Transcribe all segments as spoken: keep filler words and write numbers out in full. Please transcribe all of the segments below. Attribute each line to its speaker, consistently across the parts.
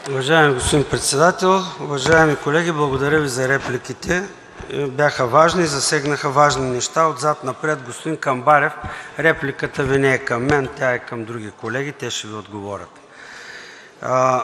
Speaker 1: Уважаеми господин Председател, уважаеми колеги, благодаря Ви за репликите. Бяха важни и засегнаха важни неща. Отзад напред, господин Камбарев, репликата Ви не е към мен, тя е към други колеги, те ще Ви отговорят. А,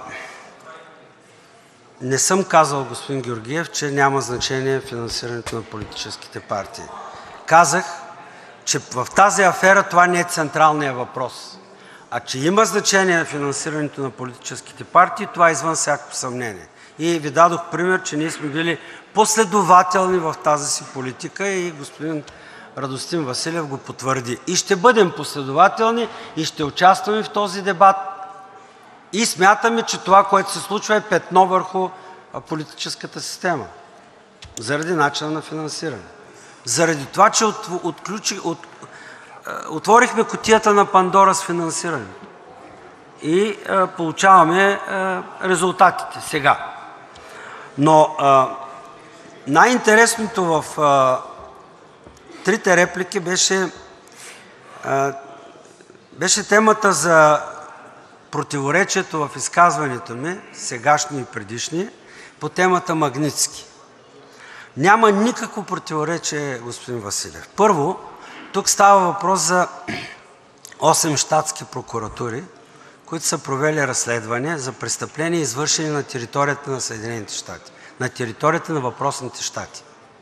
Speaker 1: не съм казал, господин Георгиев, че няма значение финансирането на политическите партии. Казах, че в тази афера това не е централният въпрос. А че има значение на финансирането на политическите партии, това е извън всяко съмнение. И Ви дадох пример, че ние сме били последователни в тази си политика и господин Радостин Василев го потвърди. И ще бъдем последователни и ще участваме в този дебат. И смятаме, че това, което се случва, е петно върху политическата система. Заради начина на финансиране. Заради това, че от, отключи, от, отворихме кутията на Пандора с финансирането и а, получаваме а, резултатите сега. Но а, най-интересното в а, трите реплики беше, а, беше темата за противоречието в изказването ми, сегашни и предишни, по темата Магнитски. Няма никакво противоречие, господин Василев. Първо, тук става въпрос за осем щатски прокуратури, които са провели разследване за престъпления, извършени на територията на Съединените щати, на територията на въпросните щати.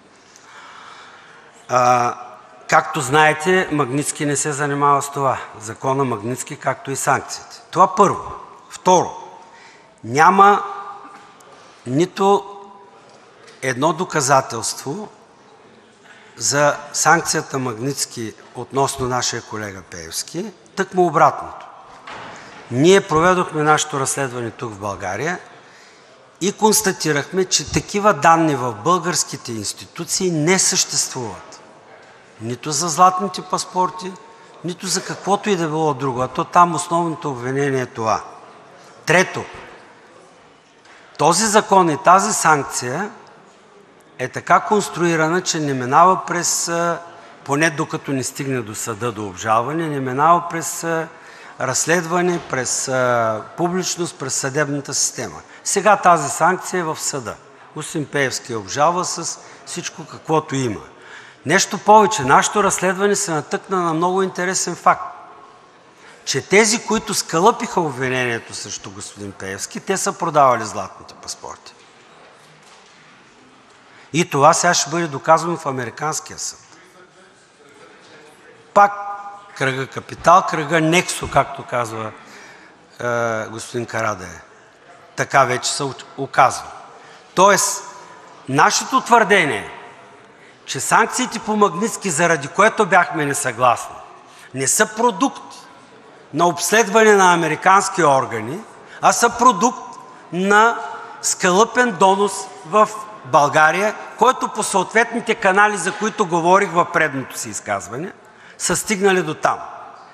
Speaker 1: А, както знаете, Магнитски не се занимава с това. Закона Магнитски, както и санкциите. Това първо. Второ, няма нито едно доказателство за санкцията Магнитски относно нашия колега Пеевски, тъкмо обратното. Ние проведохме нашето разследване тук в България и констатирахме, че такива данни в българските институции не съществуват. Нито за златните паспорти, нито за каквото и да било друго. А то там основното обвинение е това. Трето, този закон и тази санкция е така конструирана, че не минава през, поне докато не стигне до съда, до обжалване, не минава през разследване, през публичност, през съдебната система. Сега тази санкция е в съда. Господин Пеевски обжалва с всичко каквото има. Нещо повече, нашето разследване се натъкна на много интересен факт, че тези, които скалъпиха обвинението срещу господин Пеевски, те са продавали златните паспорти. И това сега ще бъде доказано в американския съд. Пак кръга Капитал, кръга Нексо, както казва е, господин Карадайъ. Така вече се оказва. Тоест, нашето твърдение, че санкциите по Магнитски, заради което бяхме несъгласни, не са продукт на обследване на американски органи, а са продукт на скалъпен донос в България, който по съответните канали, за които говорих в предното си изказване, са стигнали до там.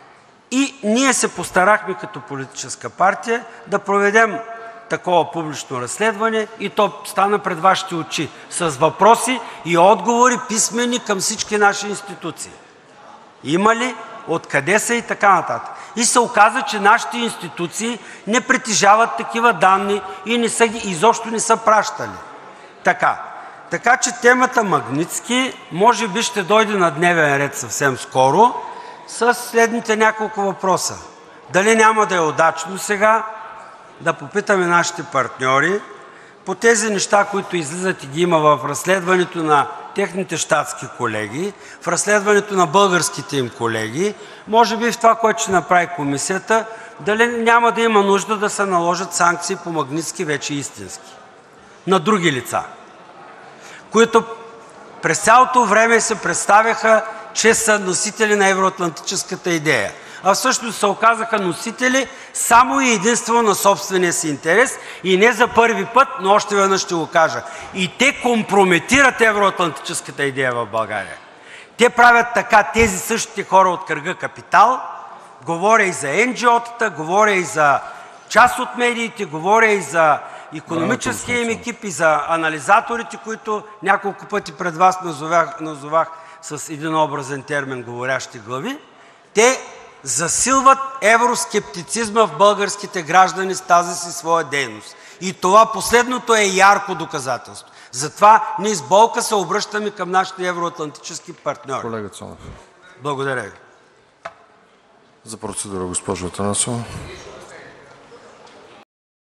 Speaker 1: И ние се постарахме като политическа партия да проведем такова публично разследване и то стана пред вашите очи с въпроси и отговори писмени към всички наши институции. Има ли, откъде са и така нататък. И се оказа, че нашите институции не притежават такива данни и не са, изобщо не са пращали. Така. Така че темата Магнитски може би ще дойде на дневен ред съвсем скоро с следните няколко въпроса. Дали няма да е удачно сега да попитаме нашите партньори по тези неща, които излизат и ги има в разследването на техните щатски колеги, в разследването на българските им колеги, може би в това, което ще направи комисията, дали няма да има нужда да се наложат санкции по Магнитски вече истински на други лица, които през цялото време се представяха, че са носители на евроатлантическата идея, а всъщност се оказаха носители само и единствено на собствения си интерес и не за първи път, но още веднъж ще го кажа. И те компрометират евроатлантическата идея в България. Те правят така, тези същите хора от кръга Капитал, говоря и за ен джи о-тата, говоря и за част от медиите, говоря и за икономическия им екип и за анализаторите, които няколко пъти пред вас назовах, назовах с един образен термин говорящи глави, те засилват евроскептицизма в българските граждани с тази си своя дейност. И това последното е ярко доказателство. Затова ние с болка се обръщаме към нашите евроатлантически партньори.
Speaker 2: Колега Цонев.
Speaker 1: Благодаря ви.
Speaker 2: За процедура, госпожо Атанасова.